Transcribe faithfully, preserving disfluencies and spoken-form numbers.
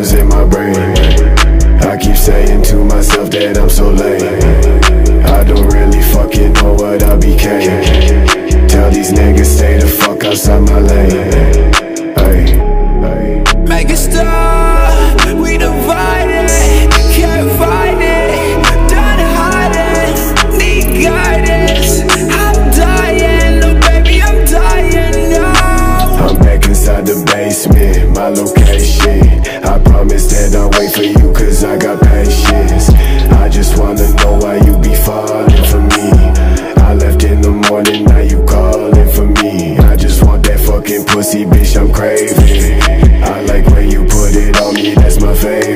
in my brain. I keep saying to myself that I'm so lame. I don't really fucking know what I became. Tell these niggas stay the fuck outside my lane. Ay, ay. Make a stop, we divided, can't fight it, done hiding, need guidance. I'm dying, no baby, I'm dying now. I'm back inside the basement, my location. I promise that I'll wait for you cause I got patience. I just wanna know why you be falling for me. I left in the morning, now you calling for me. I just want that fucking pussy, bitch, I'm craving. I like when you put it on me, that's my favorite.